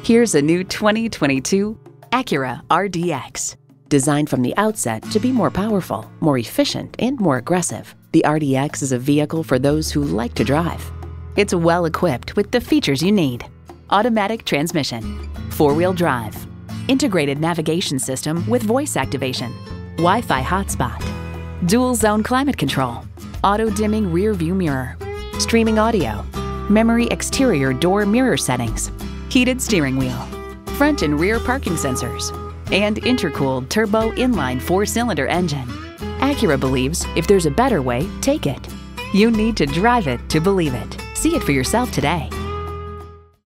Here's a new 2022 Acura RDX. Designed from the outset to be more powerful, more efficient, and more aggressive, the RDX is a vehicle for those who like to drive. It's well equipped with the features you need: automatic transmission, four-wheel drive, integrated navigation system with voice activation, Wi-Fi hotspot, dual zone climate control, auto-dimming rear view mirror, streaming audio, memory exterior door mirror settings, heated steering wheel, front and rear parking sensors, and intercooled turbo inline four-cylinder engine. Acura believes if there's a better way, take it. You need to drive it to believe it. See it for yourself today.